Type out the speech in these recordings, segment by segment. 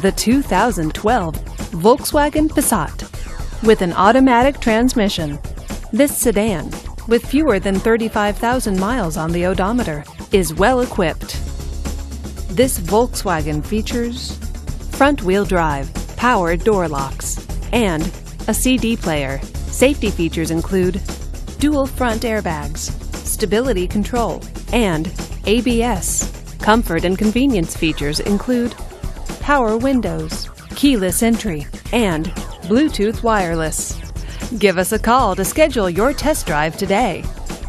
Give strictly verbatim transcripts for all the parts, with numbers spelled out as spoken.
the two thousand twelve Volkswagen Passat. With an automatic transmission, this sedan, with fewer than thirty-five thousand miles on the odometer, is well equipped. This Volkswagen features front-wheel drive, power door locks, and a C D player. Safety features include dual front airbags, stability control, and A B S. Comfort and convenience features include power windows, keyless entry, and Bluetooth wireless. Give us a call to schedule your test drive today.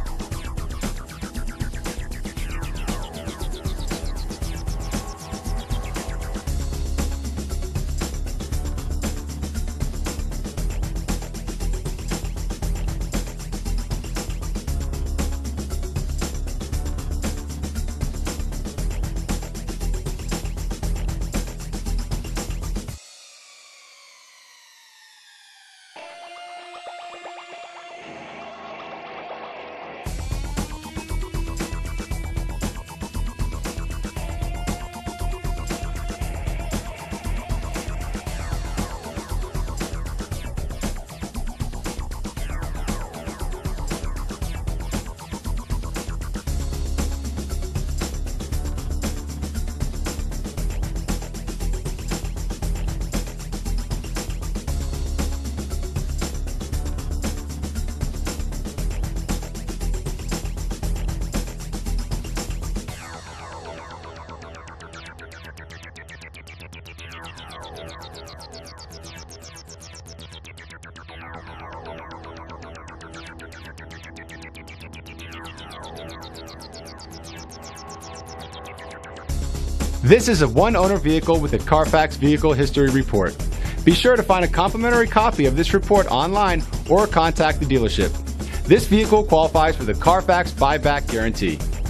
This is a one-owner vehicle with a Carfax Vehicle History Report. Be sure to find a complimentary copy of this report online or contact the dealership. This vehicle qualifies for the Carfax Buyback Guarantee.